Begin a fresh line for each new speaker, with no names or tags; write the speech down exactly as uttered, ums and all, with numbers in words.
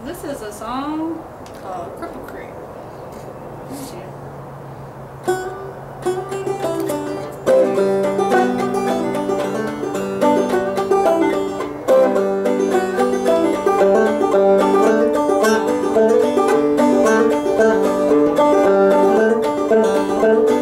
This is a song called Cripple Creek. Thank you.